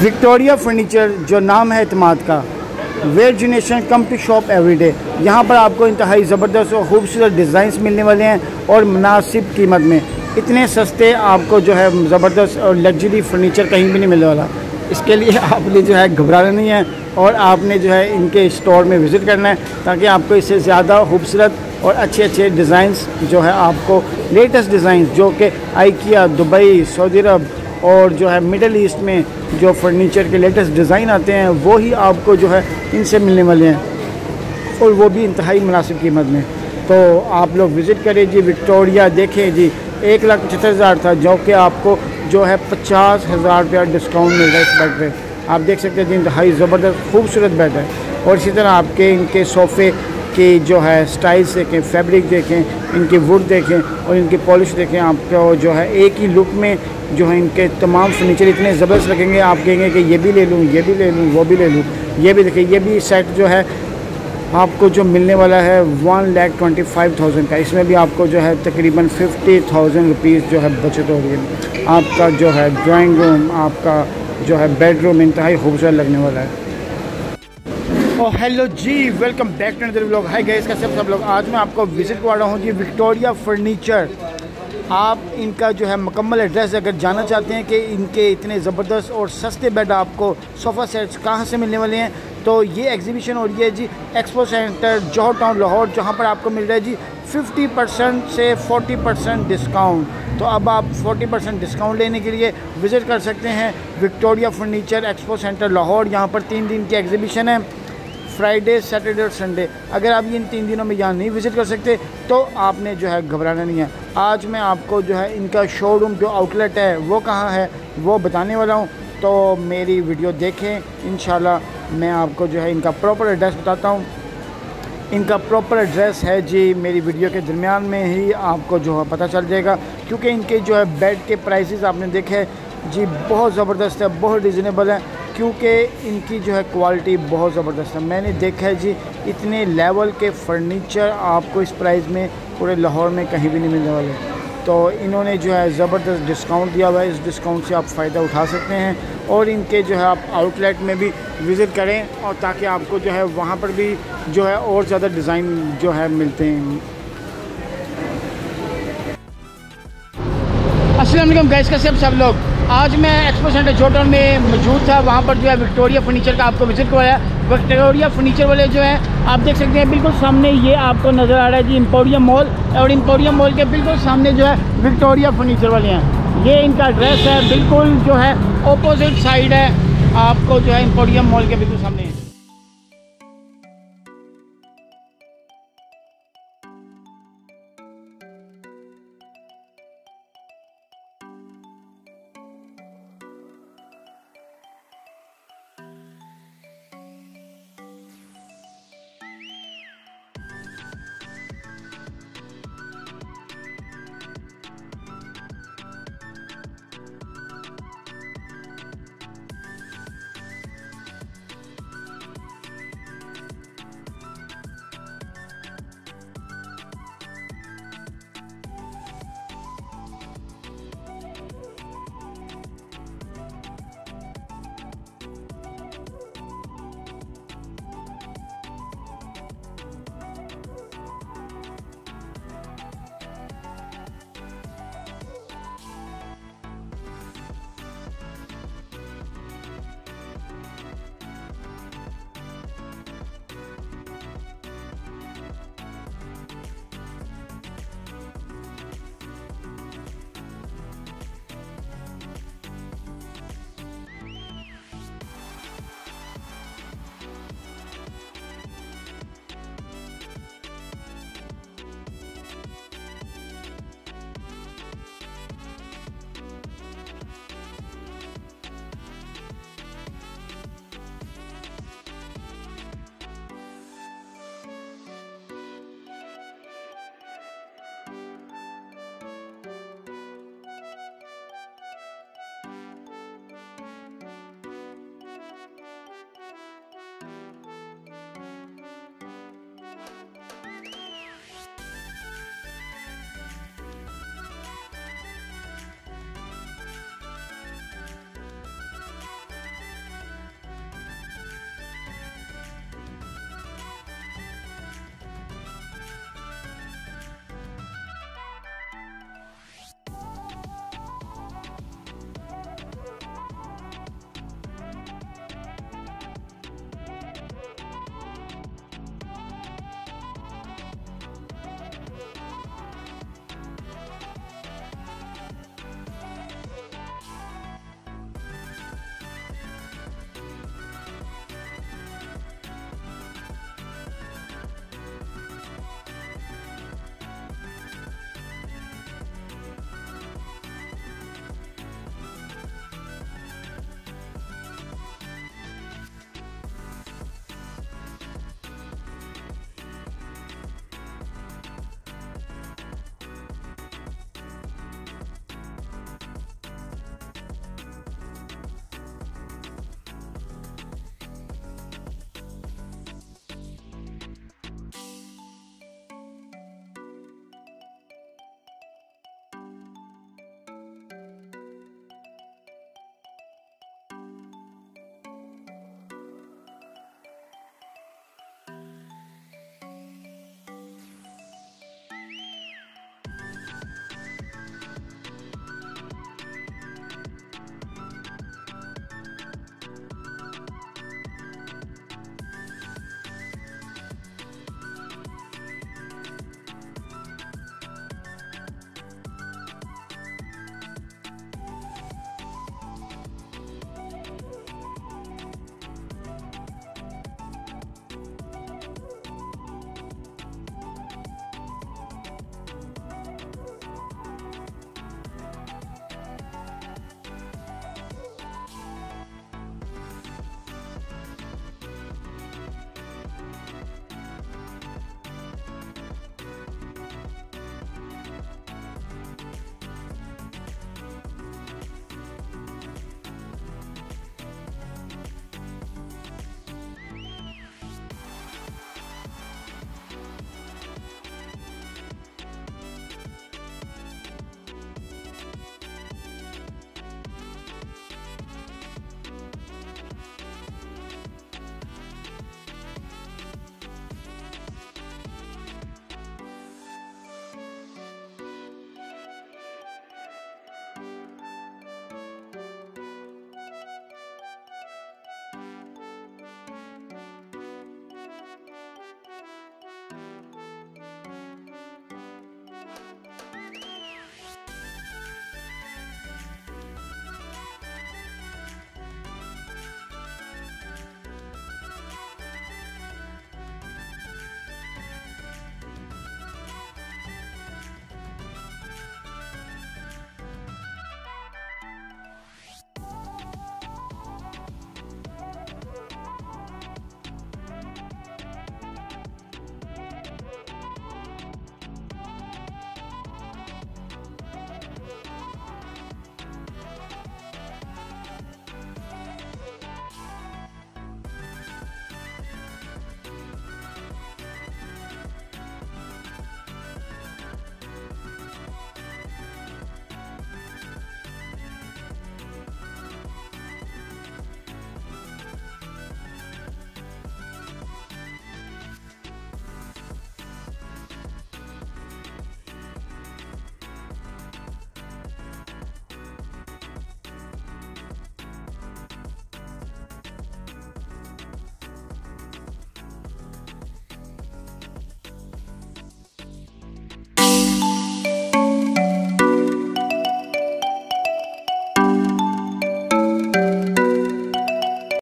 Victoria furniture, जो नाम है एतमाद का, where generation come to shop everyday. यहाँ पर आपको इंतहाई ज़बरदस्त और खूबसूरत डिज़ाइंस मिलने वाले हैं और मुनासिब कीमत में। इतने सस्ते आपको जो है ज़बरदस्त और लग्जरी फर्नीचर कहीं भी नहीं मिलने वाला। इसके लिए आपने जो है घबराना नहीं है और आपने जो है इनके स्टोर में विज़िट करना है, ताकि आपको इससे ज़्यादा खूबसूरत और अच्छे अच्छे डिज़ाइंस जो है आपको लेटेस्ट डिज़ाइंस जो कि आइकिया, दुबई, सऊदी अरब और जो है मिडल ईस्ट में जो फर्नीचर के लेटेस्ट डिज़ाइन आते हैं वो ही आपको जो है इनसे मिलने वाले हैं, और वो भी इंतहाई मुनासिब कीमत में। तो आप लोग विज़िट करें जी विक्टोरिया। देखें जी 1,75,000 था, जो कि आपको जो है 50,000 रुपया डिस्काउंट मिल रहा है इस बेड पे। आप देख सकते हैं जी इंतहाई ज़बरदस्त खूबसूरत बेड है। और इसी तरह आपके इनके सोफ़े की जो है स्टाइल्स देखें, फैब्रिक देखें, इनकी वुड देखें और इनकी पॉलिश देखें। आपको जो है एक ही लुक में जो है इनके तमाम फर्नीचर इतने ज़बरदस्त लगेंगे, आप कहेंगे कि ये भी ले लूँ, ये भी ले लूँ, वो भी ले लूँ। ये भी देखिए, ये भी सेट जो है आपको जो मिलने वाला है 1,25,000 का। इसमें भी आपको जो है तकरीबन 50,000 रुपीज़ जो है बचत हो रही है। आपका जो है ड्राइंग रूम, आपका जो है बेडरूम इंतहाई खूबसूरत लगने वाला है। और hello ji, welcome back to another vlog. Hi guys, कैसे सब लोग। आज मैं आपको विज़िट करवा रहा हूँ जी विक्टोरिया फर्नीचर। आप इनका जो है मुकम्मल एड्रेस अगर जानना चाहते हैं कि इनके इतने ज़बरदस्त और सस्ते बेड आपको सोफ़ा सेट्स कहाँ से मिलने वाले हैं, तो ये एग्जीबिशन हो रही है जी एक्सपो सेंटर जौहर टाउन लाहौर, जहाँ पर आपको मिल रहा है जी 50% से 40% डिस्काउंट। तो अब आप 40% डिस्काउंट लेने के लिए विज़िट कर सकते हैं Victoria furniture expo centre Lahore. यहाँ पर 3 दिन की एग्जीबिशन है, फ्राइडे, सैटरडे और संडे। अगर आप इन 3 दिनों में यहाँ नहीं विज़िट कर सकते तो आपने जो है घबराना नहीं है। आज मैं आपको जो है इनका शोरूम जो आउटलेट है वो कहाँ है वो बताने वाला हूँ, तो मेरी वीडियो देखें। इंशाल्लाह मैं आपको जो है इनका प्रॉपर एड्रेस बताता हूँ। इनका प्रॉपर एड्रेस है जी मेरी वीडियो के दरमियान में ही आपको जो है पता चल जाएगा, क्योंकि इनके जो है बेड के प्राइसेस आपने देखे जी बहुत ज़बरदस्त है, बहुत रिजनेबल है, क्योंकि इनकी जो है क्वालिटी बहुत ज़बरदस्त है। मैंने देखा है जी इतने लेवल के फ़र्नीचर आपको इस प्राइस में पूरे लाहौर में कहीं भी नहीं मिलने वाले। तो इन्होंने जो है ज़बरदस्त डिस्काउंट दिया हुआ है, इस डिस्काउंट से आप फ़ायदा उठा सकते हैं और इनके जो है आप आउटलेट में भी विज़िट करें, और ताकि आपको जो है वहाँ पर भी जो है और ज़्यादा डिज़ाइन जो है मिलते हैं। अस्सलाम वालेकुम गाइस, कैसे सब लोग। आज मैं एक्सपो सेंटर जौहर टाउन में मौजूद था, वहाँ पर जो है विक्टोरिया फर्नीचर का आपको विज़िट करवाया। विक्टोरिया फर्नीचर वाले जो है आप देख सकते हैं बिल्कुल सामने ये आपको नज़र आ रहा है जी एम्पोरियम मॉल, और एम्पोरियम मॉल के बिल्कुल सामने जो है विक्टोरिया फर्नीचर वाले हैं। ये इनका एड्रेस है, बिल्कुल जो है ऑपोजिट साइड है, आपको जो है एम्पोरियम मॉल के बिल्कुल सामने है।